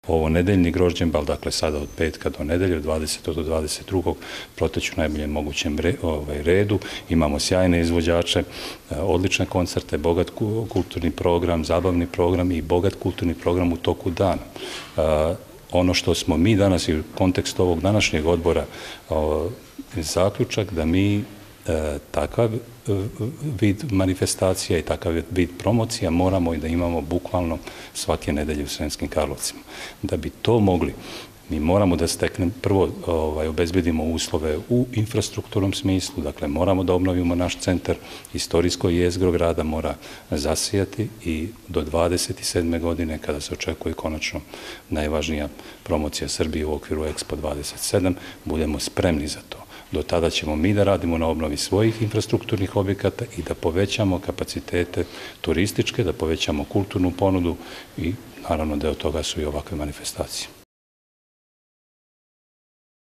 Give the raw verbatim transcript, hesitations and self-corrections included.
ovo nedeljni grožđenbal, dakle sada od petka do nedelje, od dvadesetog do dvadeset drugog proteću u najboljem mogućem redu. Imamo sjajne izvođače, odlične koncerte, bogat kulturni program, zabavni program i bogat kulturni program u toku dana. Ono što smo mi danas i u kontekstu ovog današnjeg odbora zaključak da mi takav vid manifestacija i takav vid promocija moramo i da imamo bukvalno svake nedelje u Sremskim Karlovcima. Da bi to mogli, mi moramo da steknemo, prvo obezbedimo uslove u infrastrukturnom smislu, dakle moramo da obnovimo naš centar, istorijsko jezgro grada mora zasijati i do dvadeset sedme godine, kada se očekuje konačno najvažnija promocija Srbije u okviru Expo dvadeset sedam, budemo spremni za to. Do tada ćemo mi da radimo na obnovi svojih infrastrukturnih objekata i da povećamo kapacitete turističke, da povećamo kulturnu ponudu i naravno deo toga su i ovakve manifestacije.